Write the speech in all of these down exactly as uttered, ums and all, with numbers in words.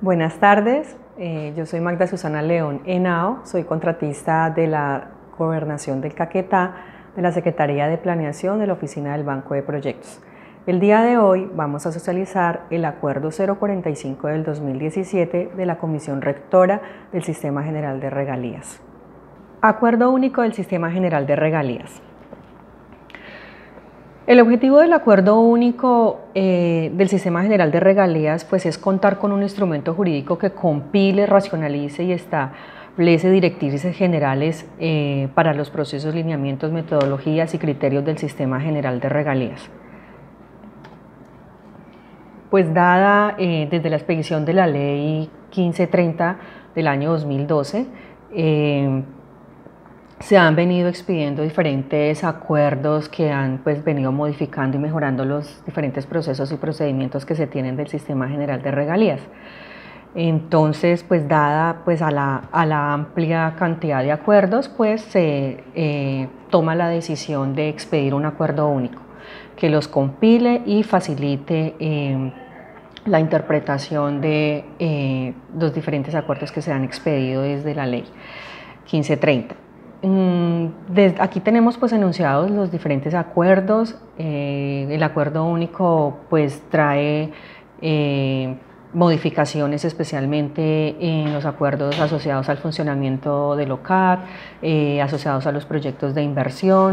Buenas tardes, eh, yo soy Magda Susana León Henao, soy contratista de la Gobernación del Caquetá, de la Secretaría de Planeación de la Oficina del Banco de Proyectos. El día de hoy vamos a socializar el Acuerdo cero cuarenta y cinco del dos mil diecisiete de la Comisión Rectora del Sistema General de Regalías. Acuerdo único del Sistema General de Regalías. El objetivo del Acuerdo Único eh, del Sistema General de Regalías pues, es contar con un instrumento jurídico que compile, racionalice y establece directrices generales eh, para los procesos, lineamientos, metodologías y criterios del Sistema General de Regalías. Pues dada eh, desde la expedición de la Ley quince treinta del año dos mil doce, eh, se han venido expidiendo diferentes acuerdos que han pues, venido modificando y mejorando los diferentes procesos y procedimientos que se tienen del Sistema General de Regalías. Entonces, pues dada pues, a, la, a la amplia cantidad de acuerdos, pues se eh, toma la decisión de expedir un acuerdo único que los compile y facilite eh, la interpretación de eh, los diferentes acuerdos que se han expedido desde la Ley quince treinta. Desde aquí tenemos pues enunciados los diferentes acuerdos. Eh, el acuerdo único pues trae eh, modificaciones especialmente en los acuerdos asociados al funcionamiento del O C A D, eh, asociados a los proyectos de inversión.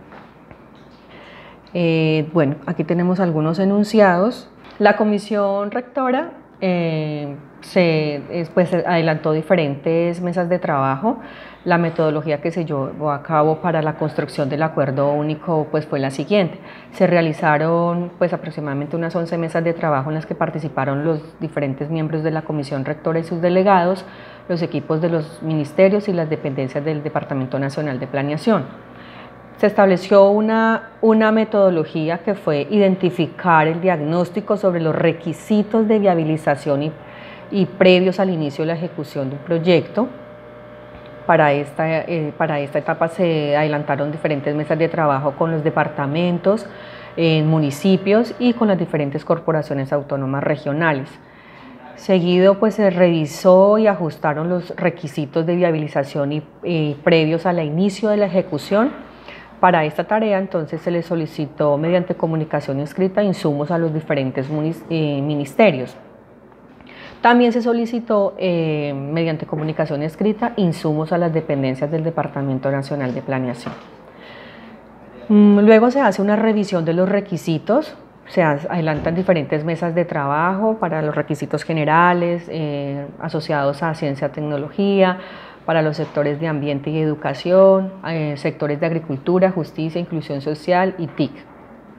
Eh, bueno, aquí tenemos algunos enunciados. La Comisión Rectora eh, se pues, adelantó diferentes mesas de trabajo. La metodología que se llevó a cabo para la construcción del acuerdo único pues, fue la siguiente. Se realizaron pues, aproximadamente unas once mesas de trabajo en las que participaron los diferentes miembros de la Comisión Rectora y sus delegados, los equipos de los ministerios y las dependencias del Departamento Nacional de Planeación. Se estableció una, una metodología que fue identificar el diagnóstico sobre los requisitos de viabilización y, y previos al inicio de la ejecución de un proyecto. Para esta, eh, para esta etapa se adelantaron diferentes mesas de trabajo con los departamentos, eh, municipios y con las diferentes corporaciones autónomas regionales. Seguido pues se revisó y ajustaron los requisitos de viabilización y, eh, previos al inicio de la ejecución. Para esta tarea entonces se le solicitó mediante comunicación escrita insumos a los diferentes eh, ministerios. También se solicitó eh, mediante comunicación escrita insumos a las dependencias del Departamento Nacional de Planeación. Luego se hace una revisión de los requisitos, se adelantan diferentes mesas de trabajo para los requisitos generales eh, asociados a ciencia y tecnología, para los sectores de ambiente y educación, eh, sectores de agricultura, justicia, inclusión social y T I C.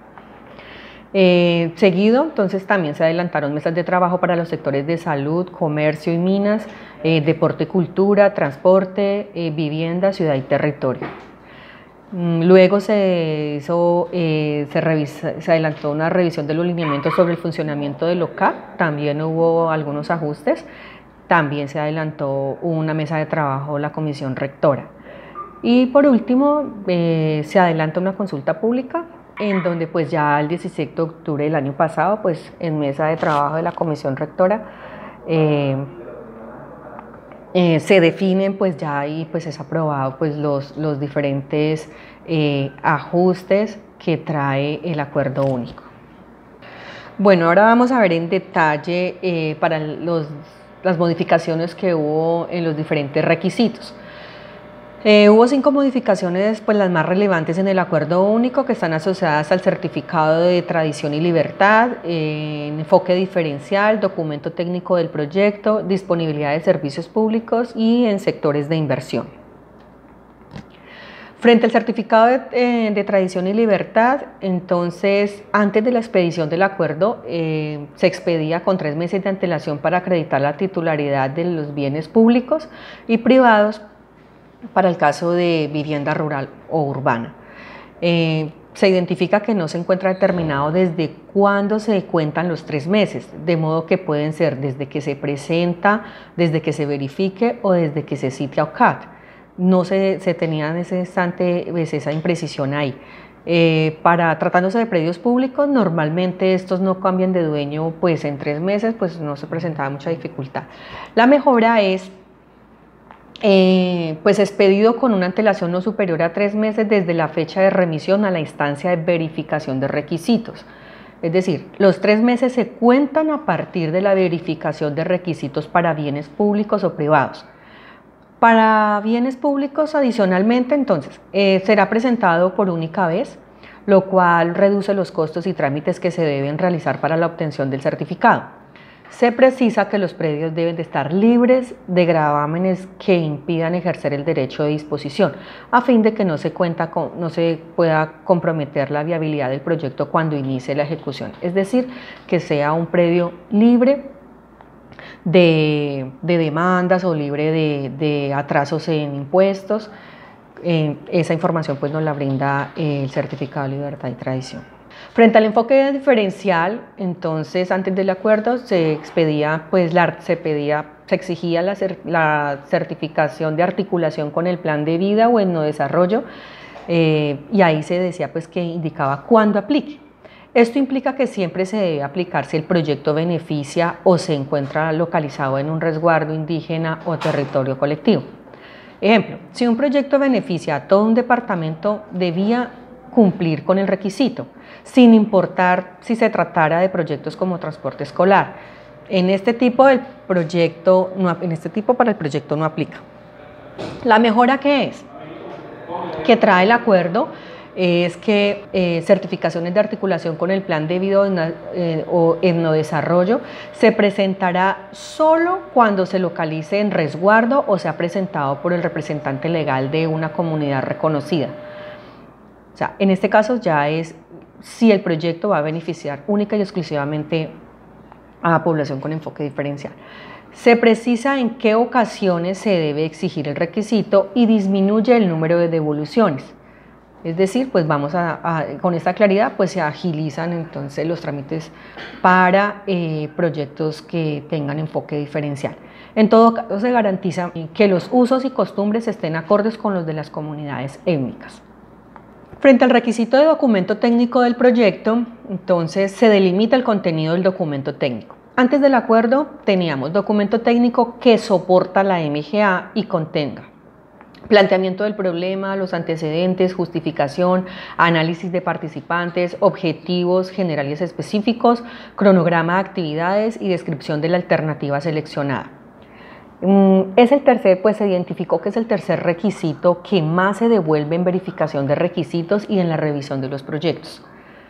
Eh, seguido, entonces también se adelantaron mesas de trabajo para los sectores de salud, comercio y minas, eh, deporte y cultura, transporte, eh, vivienda, ciudad y territorio. Luego se, hizo, eh, se, revisa, se adelantó una revisión de los lineamientos sobre el funcionamiento del O C A D, también hubo algunos ajustes, también se adelantó una mesa de trabajo la Comisión Rectora. Y por último, eh, se adelanta una consulta pública en donde pues ya el diecisiete de octubre del año pasado, pues en mesa de trabajo de la Comisión Rectora, eh, eh, se definen pues ya y pues es aprobado pues los, los diferentes eh, ajustes que trae el acuerdo único. Bueno, ahora vamos a ver en detalle eh, para los, las modificaciones que hubo en los diferentes requisitos. Eh, hubo cinco modificaciones, pues las más relevantes en el acuerdo único, que están asociadas al certificado de tradición y libertad, eh, enfoque diferencial, documento técnico del proyecto, disponibilidad de servicios públicos y en sectores de inversión. Frente al certificado de, eh, de tradición y libertad, entonces, antes de la expedición del acuerdo, eh, se expedía con tres meses de antelación para acreditar la titularidad de los bienes públicos y privados para el caso de vivienda rural o urbana. Eh, se identifica que no se encuentra determinado desde cuándo se cuentan los tres meses, de modo que pueden ser desde que se presenta, desde que se verifique o desde que se cite a O C A D. No se, se tenía en ese instante pues, esa imprecisión ahí. Eh, para tratándose de predios públicos, normalmente estos no cambian de dueño pues en tres meses, pues no se presentaba mucha dificultad. La mejora es eh, pues expedido con una antelación no superior a tres meses desde la fecha de remisión a la instancia de verificación de requisitos. Es decir, los tres meses se cuentan a partir de la verificación de requisitos para bienes públicos o privados. Para bienes públicos, adicionalmente, entonces, eh, será presentado por única vez, lo cual reduce los costos y trámites que se deben realizar para la obtención del certificado. Se precisa que los predios deben de estar libres de gravámenes que impidan ejercer el derecho de disposición, a fin de que no se, cuenta con, no se pueda comprometer la viabilidad del proyecto cuando inicie la ejecución. Es decir, que sea un predio libre De, de demandas o libre de, de atrasos en impuestos. Eh, esa información pues nos la brinda eh, el certificado de libertad y tradición. Frente al enfoque diferencial, entonces antes del acuerdo se expedía, pues la, se pedía, se exigía la, la certificación de articulación con el plan de vida o etnodesarrollo, eh, y ahí se decía pues que indicaba cuándo aplique. Esto implica que siempre se debe aplicar si el proyecto beneficia o se encuentra localizado en un resguardo indígena o territorio colectivo. Ejemplo, si un proyecto beneficia a todo un departamento, debía cumplir con el requisito, sin importar si se tratara de proyectos como transporte escolar. En este tipo, del proyecto no, en este tipo para el proyecto no aplica. ¿La mejora qué es? Que trae el acuerdo es que eh, certificaciones de articulación con el plan de vida eh, o etnodesarrollo se presentará solo cuando se localice en resguardo o sea presentado por el representante legal de una comunidad reconocida. O sea, en este caso ya es si el proyecto va a beneficiar única y exclusivamente a la población con enfoque diferencial. Se precisa en qué ocasiones se debe exigir el requisito y disminuye el número de devoluciones. Es decir, pues vamos a, a, con esta claridad pues se agilizan entonces los trámites para eh, proyectos que tengan enfoque diferencial. En todo caso se garantiza que los usos y costumbres estén acordes con los de las comunidades étnicas. Frente al requisito de documento técnico del proyecto, entonces se delimita el contenido del documento técnico. Antes del acuerdo teníamos documento técnico que soporta la M G A y contenga planteamiento del problema, los antecedentes, justificación, análisis de participantes, objetivos generales específicos, cronograma de actividades y descripción de la alternativa seleccionada. Es el tercer, pues se identificó que es el tercer requisito que más se devuelve en verificación de requisitos y en la revisión de los proyectos.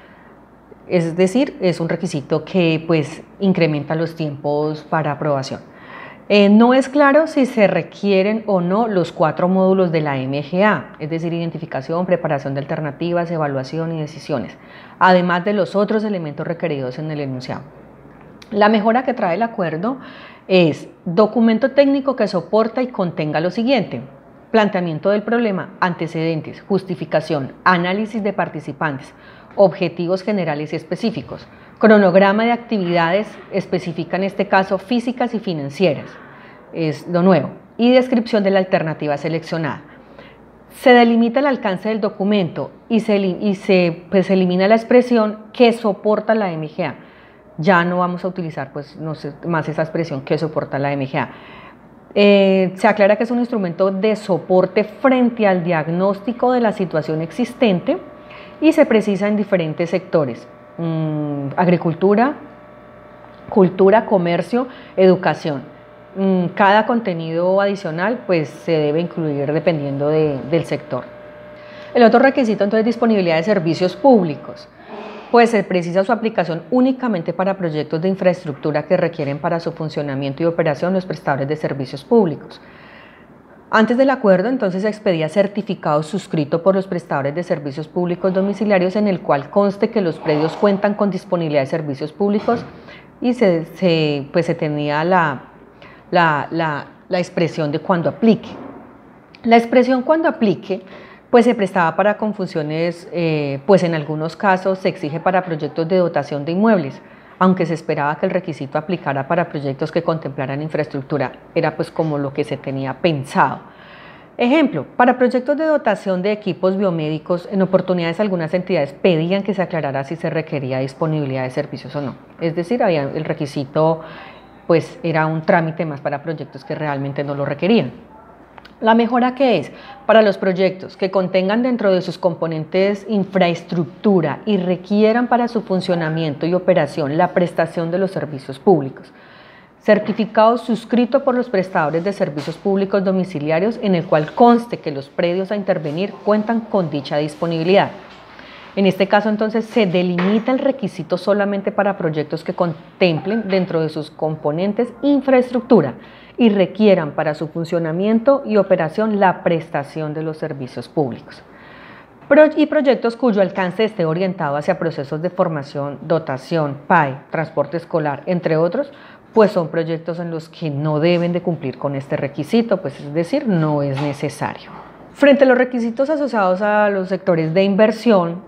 Es decir, es un requisito que pues incrementa los tiempos para aprobación. Eh, no es claro si se requieren o no los cuatro módulos de la M G A, es decir, identificación, preparación de alternativas, evaluación y decisiones, además de los otros elementos requeridos en el enunciado. La mejora que trae el acuerdo es documento técnico que soporta y contenga lo siguiente: planteamiento del problema, antecedentes, justificación, análisis de participantes, objetivos generales y específicos, cronograma de actividades, especifica en este caso físicas y financieras, es lo nuevo, y descripción de la alternativa seleccionada. Se delimita el alcance del documento y se, y se pues, elimina la expresión que soporta la M G A. Ya no vamos a utilizar pues, no sé, más esa expresión que soporta la M G A. Eh, se aclara que es un instrumento de soporte frente al diagnóstico de la situación existente y se precisa en diferentes sectores: mmm, agricultura, cultura, comercio, educación. Mmm, cada contenido adicional pues, se debe incluir dependiendo de, del sector. El otro requisito entonces es disponibilidad de servicios públicos. Pues se precisa su aplicación únicamente para proyectos de infraestructura que requieren para su funcionamiento y operación los prestadores de servicios públicos. Antes del acuerdo, entonces, se expedía certificado suscrito por los prestadores de servicios públicos domiciliarios en el cual conste que los predios cuentan con disponibilidad de servicios públicos y se, se, pues, se tenía la, la, la, la expresión de cuando aplique. La expresión cuando aplique pues se prestaba para confusiones, eh, pues en algunos casos se exige para proyectos de dotación de inmuebles, aunque se esperaba que el requisito aplicara para proyectos que contemplaran infraestructura, era pues como lo que se tenía pensado. Ejemplo, para proyectos de dotación de equipos biomédicos, en oportunidades algunas entidades pedían que se aclarara si se requería disponibilidad de servicios o no. Es decir, había el requisito, pues era un trámite más para proyectos que realmente no lo requerían. La mejora que es para los proyectos que contengan dentro de sus componentes infraestructura y requieran para su funcionamiento y operación la prestación de los servicios públicos. Certificado suscrito por los prestadores de servicios públicos domiciliarios en el cual conste que los predios a intervenir cuentan con dicha disponibilidad. En este caso, entonces, se delimita el requisito solamente para proyectos que contemplen dentro de sus componentes infraestructura y requieran para su funcionamiento y operación la prestación de los servicios públicos. Y proyectos cuyo alcance esté orientado hacia procesos de formación, dotación, P A E, transporte escolar, entre otros, pues son proyectos en los que no deben de cumplir con este requisito, pues es decir, no es necesario. Frente a los requisitos asociados a los sectores de inversión,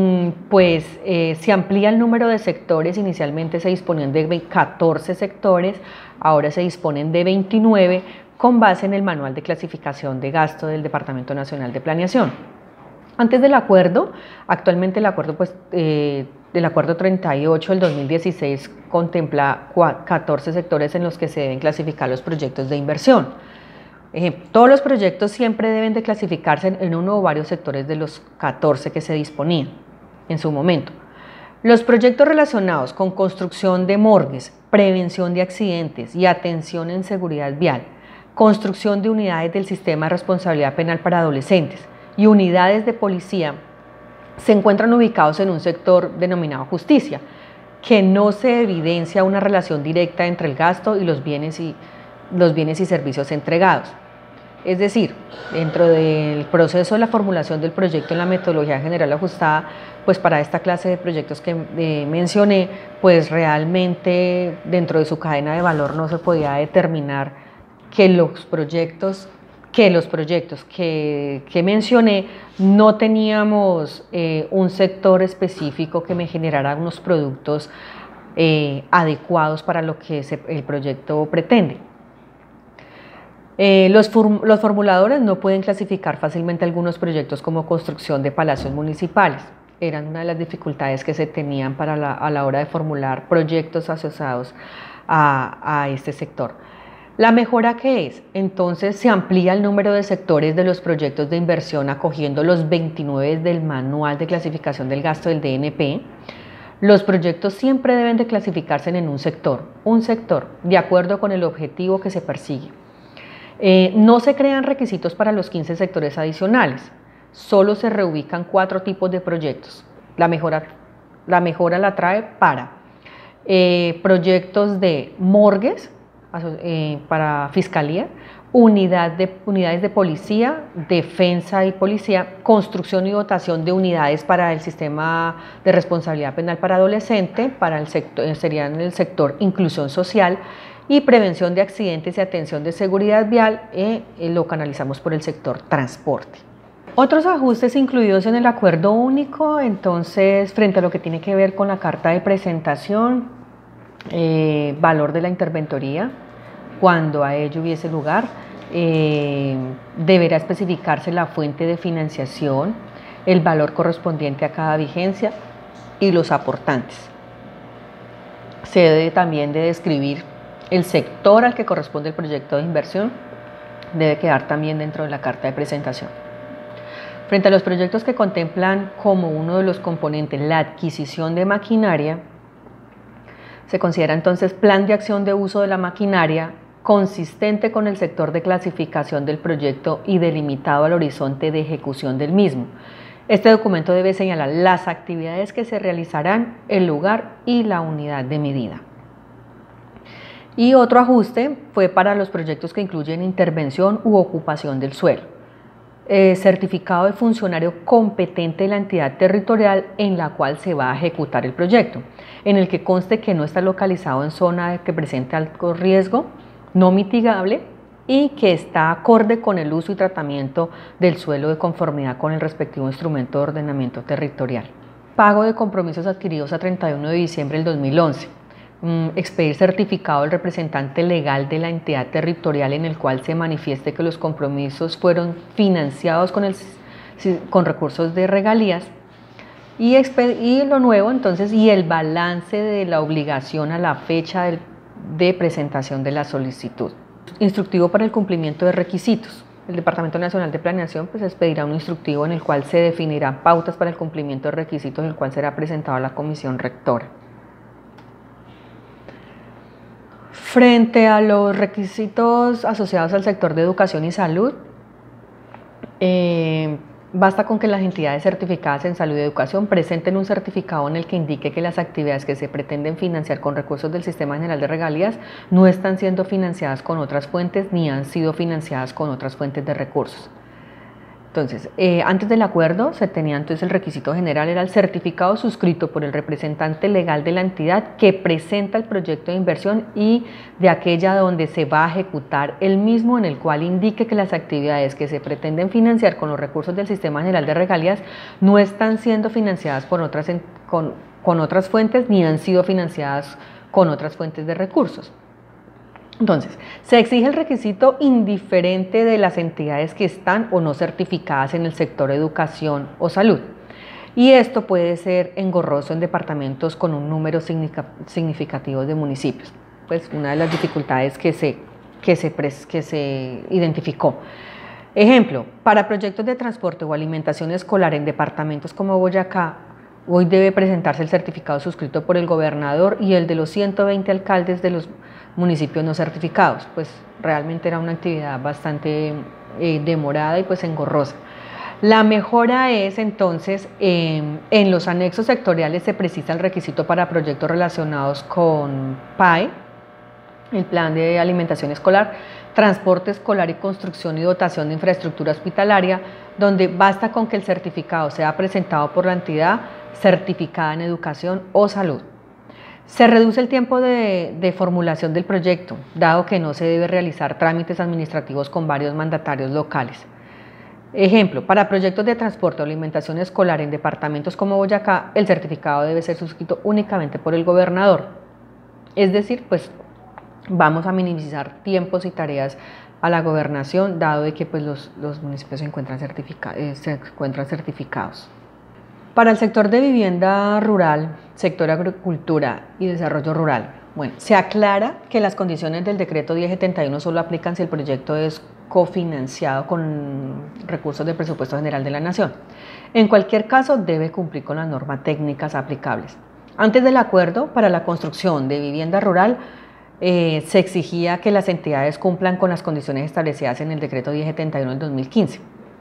pues eh, se amplía el número de sectores. Inicialmente se disponían de catorce sectores, ahora se disponen de veintinueve con base en el Manual de Clasificación de Gasto del Departamento Nacional de Planeación. Antes del acuerdo, actualmente el acuerdo, pues, eh, del acuerdo treinta y ocho del dos mil dieciséis contempla catorce sectores en los que se deben clasificar los proyectos de inversión. Ejemplo, todos los proyectos siempre deben de clasificarse en uno o varios sectores de los catorce que se disponían en su momento. Los proyectos relacionados con construcción de morgues, prevención de accidentes y atención en seguridad vial, construcción de unidades del sistema de responsabilidad penal para adolescentes y unidades de policía se encuentran ubicados en un sector denominado justicia, que no se evidencia una relación directa entre el gasto y los bienes y, los bienes y servicios entregados. Es decir, dentro del proceso de la formulación del proyecto en la metodología general ajustada, pues para esta clase de proyectos que eh, mencioné, pues realmente dentro de su cadena de valor no se podía determinar que los proyectos que los proyectos que, que mencioné no teníamos eh, un sector específico que me generara unos productos eh, adecuados para lo que se, el proyecto pretende. Eh, los, los formuladores no pueden clasificar fácilmente algunos proyectos como construcción de palacios municipales. Eran una de las dificultades que se tenían para la, a la hora de formular proyectos asociados a, a este sector. ¿La mejora qué es? Entonces se amplía el número de sectores de los proyectos de inversión acogiendo los veintinueve del Manual de Clasificación del Gasto del D N P. Los proyectos siempre deben de clasificarse en un sector, un sector, de acuerdo con el objetivo que se persigue. Eh, no se crean requisitos para los quince sectores adicionales, solo se reubican cuatro tipos de proyectos. La mejora la, mejora la trae para eh, proyectos de morgues, Eh, para fiscalía, unidad de, unidades de policía, defensa y policía, construcción y dotación de unidades para el sistema de responsabilidad penal para adolescente, para el sector, serían en el sector inclusión social y prevención de accidentes y atención de seguridad vial, eh, eh, lo canalizamos por el sector transporte. Otros ajustes incluidos en el acuerdo único, entonces, frente a lo que tiene que ver con la carta de presentación, eh, valor de la interventoría, cuando a ello hubiese lugar, eh, deberá especificarse la fuente de financiación, el valor correspondiente a cada vigencia y los aportantes. Se debe también de describir el sector al que corresponde el proyecto de inversión, debe quedar también dentro de la carta de presentación. Frente a los proyectos que contemplan como uno de los componentes la adquisición de maquinaria, se considera entonces plan de acción de uso de la maquinaria consistente con el sector de clasificación del proyecto y delimitado al horizonte de ejecución del mismo. Este documento debe señalar las actividades que se realizarán, el lugar y la unidad de medida. Y otro ajuste fue para los proyectos que incluyen intervención u ocupación del suelo. Eh, certificado de funcionario competente de la entidad territorial en la cual se va a ejecutar el proyecto, en el que conste que no está localizado en zona que presente alto riesgo, no mitigable y que está acorde con el uso y tratamiento del suelo de conformidad con el respectivo instrumento de ordenamiento territorial. Pago de compromisos adquiridos a treinta y uno de diciembre del dos mil once. mm, expedir certificado del representante legal de la entidad territorial en el cual se manifieste que los compromisos fueron financiados con, el, con recursos de regalías. Y, y lo nuevo, entonces, y el balance de la obligación a la fecha de, de presentación de la solicitud. Instructivo para el cumplimiento de requisitos. El Departamento Nacional de Planeación pues, expedirá un instructivo en el cual se definirán pautas para el cumplimiento de requisitos, el cual será presentado a la Comisión Rectora. Frente a los requisitos asociados al sector de educación y salud, eh, basta con que las entidades certificadas en salud y educación presenten un certificado en el que indique que las actividades que se pretenden financiar con recursos del Sistema General de Regalías no están siendo financiadas con otras fuentes ni han sido financiadas con otras fuentes de recursos. Entonces, eh, antes del acuerdo se tenía entonces el requisito general, era el certificado suscrito por el representante legal de la entidad que presenta el proyecto de inversión y de aquella donde se va a ejecutar el mismo, en el cual indique que las actividades que se pretenden financiar con los recursos del Sistema General de Regalías no están siendo financiadas por otras, con, con otras fuentes ni han sido financiadas con otras fuentes de recursos. Entonces, se exige el requisito indiferente de las entidades que están o no certificadas en el sector educación o salud. Y esto puede ser engorroso en departamentos con un número significativo de municipios. Pues una de las dificultades que se, que se, que se identificó. Ejemplo, para proyectos de transporte o alimentación escolar en departamentos como Boyacá, hoy debe presentarse el certificado suscrito por el gobernador y el de los ciento veinte alcaldes de los municipios no certificados, pues realmente era una actividad bastante eh, demorada y pues engorrosa. La mejora es entonces, eh, en los anexos sectoriales se precisa el requisito para proyectos relacionados con P A E, el Plan de Alimentación Escolar, Transporte Escolar y Construcción y Dotación de Infraestructura Hospitalaria, donde basta con que el certificado sea presentado por la entidad certificada en educación o salud. Se reduce el tiempo de, de formulación del proyecto, dado que no se debe realizar trámites administrativos con varios mandatarios locales. Ejemplo, para proyectos de transporte o alimentación escolar en departamentos como Boyacá, el certificado debe ser suscrito únicamente por el gobernador. Es decir, pues vamos a minimizar tiempos y tareas a la gobernación, dado de que pues, los, los municipios se encuentran, certifica, eh, se encuentran certificados. Para el sector de vivienda rural, sector agricultura y desarrollo rural, bueno, se aclara que las condiciones del decreto diez setenta y uno solo aplican si el proyecto es cofinanciado con recursos del presupuesto general de la Nación. En cualquier caso, debe cumplir con las normas técnicas aplicables. Antes del acuerdo, para la construcción de vivienda rural, eh, se exigía que las entidades cumplan con las condiciones establecidas en el decreto diez setenta y uno del dos mil quince.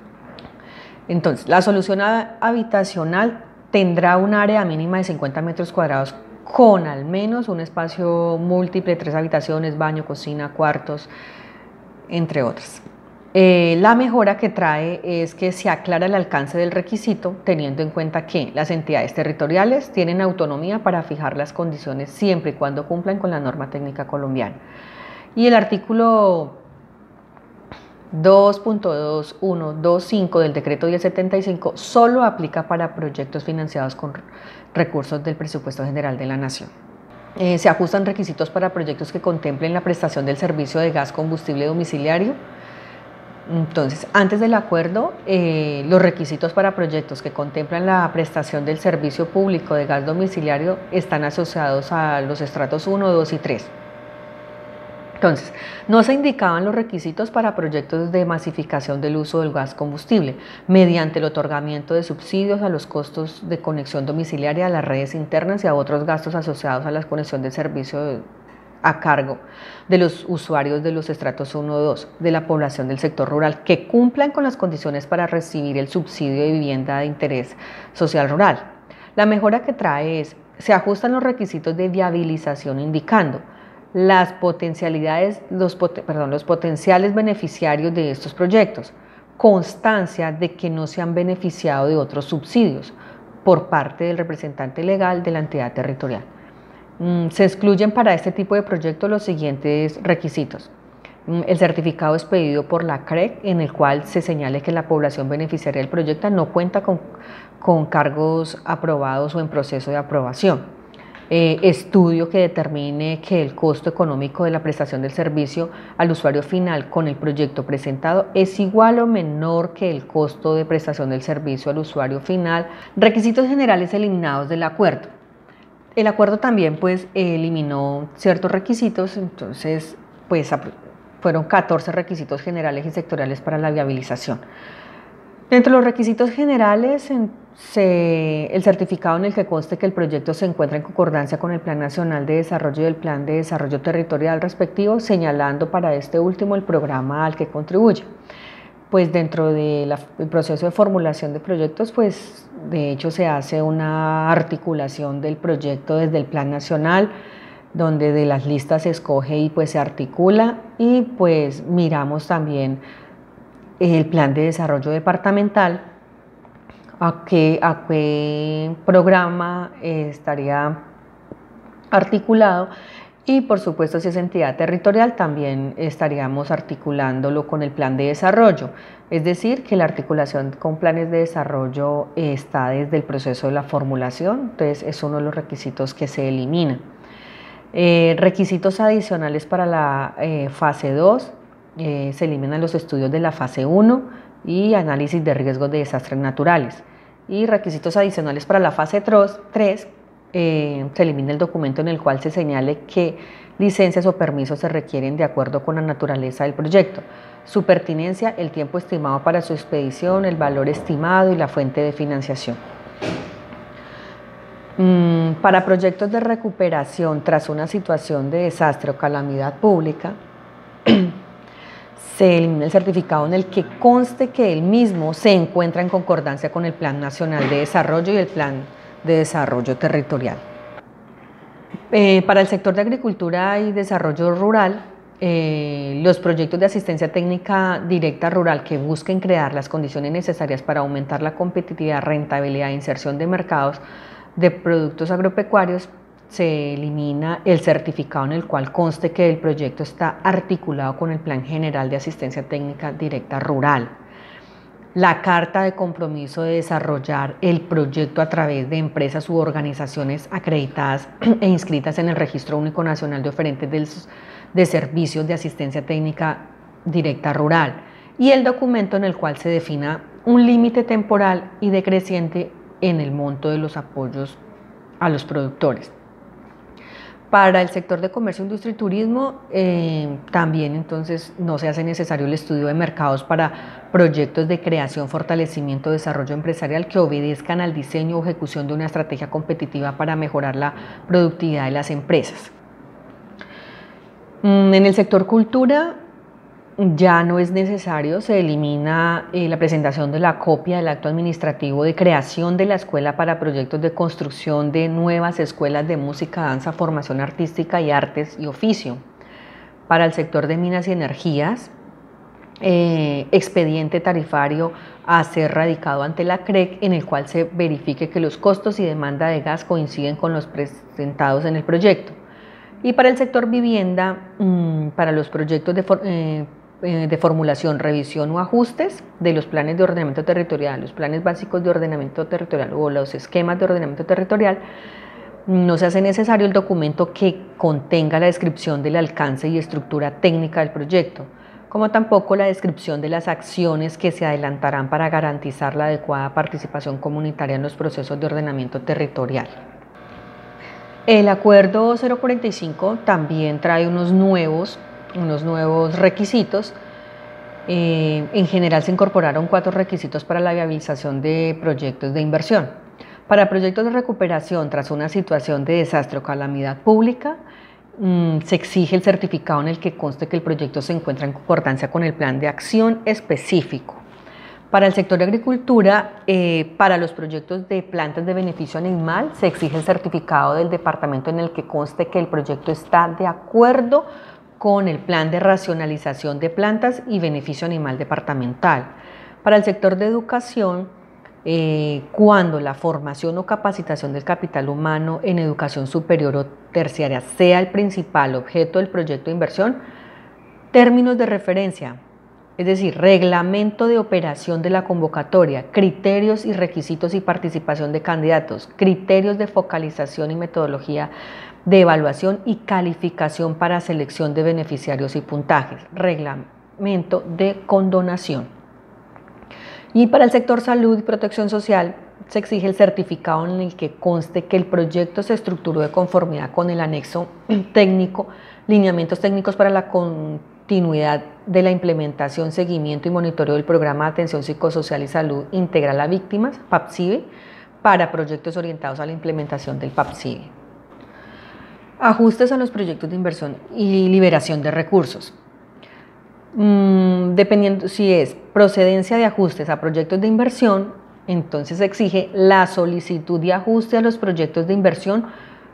Entonces, la solución habitacional tendrá un área mínima de cincuenta metros cuadrados con al menos un espacio múltiple, tres habitaciones, baño, cocina, cuartos, entre otras. Eh, la mejora que trae es que se aclara el alcance del requisito, teniendo en cuenta que las entidades territoriales tienen autonomía para fijar las condiciones siempre y cuando cumplan con la norma técnica colombiana. Y el artículo dos punto dos punto uno punto dos punto cinco del decreto diez setenta y cinco solo aplica para proyectos financiados con recursos del presupuesto general de la Nación. Eh, se ajustan requisitos para proyectos que contemplen la prestación del servicio de gas combustible domiciliario. Entonces, antes del acuerdo, eh, los requisitos para proyectos que contemplan la prestación del servicio público de gas domiciliario están asociados a los estratos uno, dos y tres. Entonces, no se indicaban los requisitos para proyectos de masificación del uso del gas combustible mediante el otorgamiento de subsidios a los costos de conexión domiciliaria a las redes internas y a otros gastos asociados a la conexión del servicio a cargo de los usuarios de los estratos uno y dos de la población del sector rural que cumplan con las condiciones para recibir el subsidio de vivienda de interés social rural. La mejora que trae es, se ajustan los requisitos de viabilización indicando las potencialidades, los, perdón, los potenciales beneficiarios de estos proyectos, constancia de que no se han beneficiado de otros subsidios por parte del representante legal de la entidad territorial. Se excluyen para este tipo de proyectos los siguientes requisitos. El certificado expedido por la C R E C en el cual se señale que la población beneficiaria del proyecto no cuenta con, con cargos aprobados o en proceso de aprobación. eh, estudio que determine que el costo económico de la prestación del servicio al usuario final con el proyecto presentado es igual o menor que el costo de prestación del servicio al usuario final. Requisitos generales eliminados del acuerdo. El acuerdo también pues eliminó ciertos requisitos, entonces pues fueron catorce requisitos generales y sectoriales para la viabilización. Dentro de los requisitos generales, se, el certificado en el que conste que el proyecto se encuentra en concordancia con el Plan Nacional de Desarrollo y el Plan de Desarrollo Territorial respectivo, señalando para este último el programa al que contribuye. Pues dentro del de proceso de formulación de proyectos, pues de hecho se hace una articulación del proyecto desde el Plan Nacional, donde de las listas se escoge y pues se articula, y pues miramos también el plan de desarrollo departamental, a qué, a qué programa eh, estaría articulado, y por supuesto si es entidad territorial también estaríamos articulándolo con el plan de desarrollo, es decir que la articulación con planes de desarrollo eh, está desde el proceso de la formulación, entonces es uno de los requisitos que se elimina. Eh, requisitos adicionales para la eh, fase dos. Eh, se eliminan los estudios de la fase uno y análisis de riesgos de desastres naturales. Y requisitos adicionales para la fase tres, eh, se elimina el documento en el cual se señale que licencias o permisos se requieren de acuerdo con la naturaleza del proyecto, su pertinencia, el tiempo estimado para su expedición, el valor estimado y la fuente de financiación. Mm, para proyectos de recuperación tras una situación de desastre o calamidad pública, se elimina el certificado en el que conste que el mismo se encuentra en concordancia con el Plan Nacional de Desarrollo y el Plan de Desarrollo Territorial. Eh, para el sector de agricultura y desarrollo rural, eh, los proyectos de asistencia técnica directa rural que busquen crear las condiciones necesarias para aumentar la competitividad, rentabilidad e inserción de mercados de productos agropecuarios, se elimina el certificado en el cual conste que el proyecto está articulado con el Plan General de Asistencia Técnica Directa Rural. La carta de compromiso de desarrollar el proyecto a través de empresas u organizaciones acreditadas e inscritas en el Registro Único Nacional de Oferentes de, de Servicios de Asistencia Técnica Directa Rural. Y el documento en el cual se defina un límite temporal y decreciente en el monto de los apoyos a los productores. Para el sector de comercio, industria y turismo, eh, también entonces no se hace necesario el estudio de mercados para proyectos de creación, fortalecimiento, desarrollo empresarial que obedezcan al diseño o ejecución de una estrategia competitiva para mejorar la productividad de las empresas. Mm, en el sector cultura, ya no es necesario, se elimina eh, la presentación de la copia del acto administrativo de creación de la escuela para proyectos de construcción de nuevas escuelas de música, danza, formación artística y artes y oficio. Para el sector de minas y energías, eh, expediente tarifario a ser radicado ante la C R E C en el cual se verifique que los costos y demanda de gas coinciden con los presentados en el proyecto. Y para el sector vivienda, mmm, para los proyectos de eh, de formulación, revisión o ajustes de los planes de ordenamiento territorial, los planes básicos de ordenamiento territorial o los esquemas de ordenamiento territorial, no se hace necesario el documento que contenga la descripción del alcance y estructura técnica del proyecto, como tampoco la descripción de las acciones que se adelantarán para garantizar la adecuada participación comunitaria en los procesos de ordenamiento territorial. El acuerdo cero cuarenta y cinco también trae unos nuevos unos nuevos requisitos. Eh, en general se incorporaron cuatro requisitos para la viabilización de proyectos de inversión. Para proyectos de recuperación tras una situación de desastre o calamidad pública, mmm, se exige el certificado en el que conste que el proyecto se encuentra en concordancia con el plan de acción específico. Para el sector de agricultura, eh, para los proyectos de plantas de beneficio animal, se exige el certificado del departamento en el que conste que el proyecto está de acuerdo con el plan de racionalización de plantas y beneficio animal departamental. Para el sector de educación, eh, cuando la formación o capacitación del capital humano en educación superior o terciaria sea el principal objeto del proyecto de inversión, términos de referencia es decir, reglamento de operación de la convocatoria, criterios y requisitos y participación de candidatos, criterios de focalización y metodología de evaluación y calificación para selección de beneficiarios y puntajes, reglamento de condonación. Y para el sector salud y protección social se exige el certificado en el que conste que el proyecto se estructuró de conformidad con el anexo técnico, lineamientos técnicos para la continuidad de la implementación, seguimiento y monitoreo del programa de atención psicosocial y salud integral a víctimas, PAPSIVE, para proyectos orientados a la implementación del PAPSIVE. Ajustes a los proyectos de inversión y liberación de recursos. Mm, dependiendo si es procedencia de ajustes a proyectos de inversión, entonces se exige la solicitud de ajuste a los proyectos de inversión.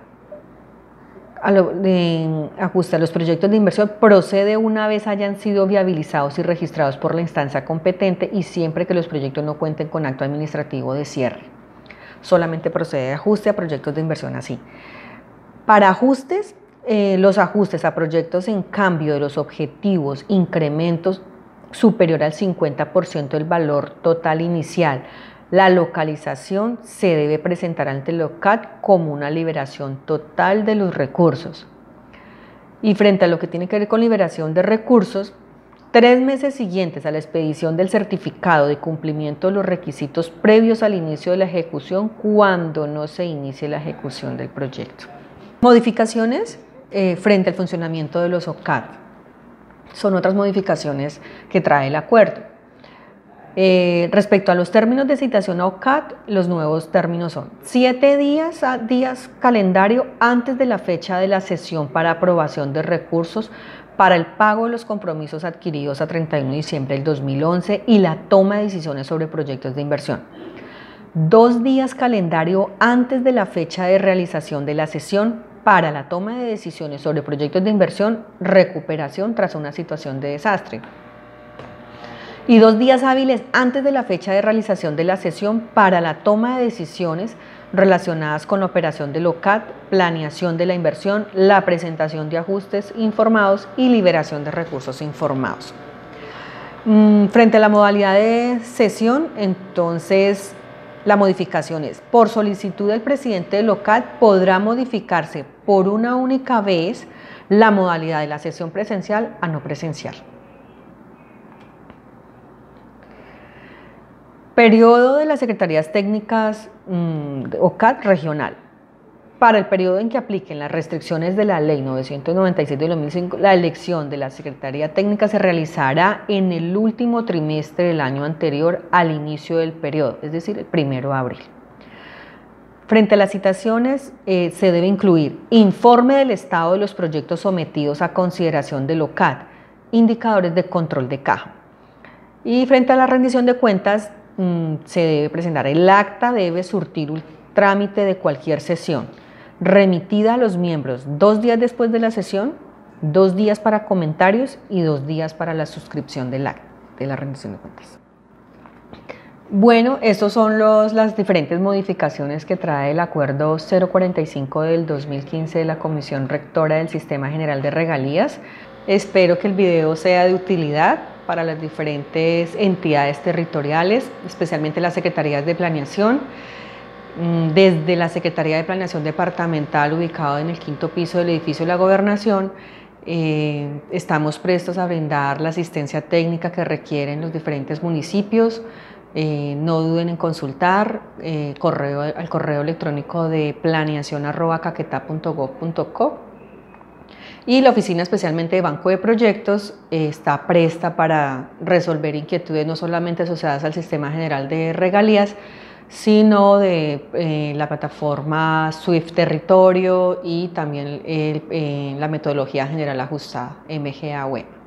A lo, de, ajuste a los proyectos de inversión procede una vez hayan sido viabilizados y registrados por la instancia competente y siempre que los proyectos no cuenten con acto administrativo de cierre. Solamente procede de ajuste a proyectos de inversión así. Para ajustes, eh, los ajustes a proyectos en cambio de los objetivos, incrementos superior al cincuenta por ciento del valor total inicial. La localización se debe presentar ante el O C A D como una liberación total de los recursos. Y frente a lo que tiene que ver con liberación de recursos, tres meses siguientes a la expedición del certificado de cumplimiento de los requisitos previos al inicio de la ejecución cuando no se inicie la ejecución del proyecto. Modificaciones eh, frente al funcionamiento de los O C A D. Son otras modificaciones que trae el acuerdo. Eh, respecto a los términos de citación a O C A D, los nuevos términos son siete días, a días calendario antes de la fecha de la sesión para aprobación de recursos para el pago de los compromisos adquiridos a treinta y uno de diciembre del dos mil once y la toma de decisiones sobre proyectos de inversión. Dos días calendario antes de la fecha de realización de la sesión para la toma de decisiones sobre proyectos de inversión, recuperación tras una situación de desastre. Y dos días hábiles antes de la fecha de realización de la sesión para la toma de decisiones relacionadas con la operación del O C A D, planeación de la inversión, la presentación de ajustes informados y liberación de recursos informados. Mm, frente a la modalidad de sesión, entonces la modificación es, por solicitud del presidente del O C A D, podrá modificarse por una única vez la modalidad de la sesión presencial a no presencial. Periodo de las Secretarías Técnicas mmm, O C A D regional. Para el periodo en que apliquen las restricciones de la Ley novecientos noventa y seis de dos mil cinco, la elección de la Secretaría Técnica se realizará en el último trimestre del año anterior al inicio del periodo, es decir, el primero de abril. Frente a las citaciones, eh, se debe incluir informe del estado de los proyectos sometidos a consideración del O C A D, indicadores de control de caja. Y frente a la rendición de cuentas, se debe presentar el acta, debe surtir un trámite de cualquier sesión, remitida a los miembros dos días después de la sesión, dos días para comentarios y dos días para la suscripción del acta, de la rendición de cuentas. Bueno, estas son los, las diferentes modificaciones que trae el Acuerdo cero cuarenta y cinco del dos mil quince de la Comisión Rectora del Sistema General de Regalías. Espero que el video sea de utilidad para las diferentes entidades territoriales, especialmente las secretarías de planeación. Desde la Secretaría de Planeación Departamental, ubicado en el quinto piso del edificio de la Gobernación, eh, estamos prestos a brindar la asistencia técnica que requieren los diferentes municipios. Eh, no duden en consultar eh, correo, al correo electrónico de planeación arroba caquetá punto gob punto co. Y la oficina especialmente de Banco de Proyectos eh, está presta para resolver inquietudes no solamente asociadas al Sistema General de Regalías, sino de eh, la plataforma Swift Territorio y también el, eh, la metodología general ajustada M G A Web.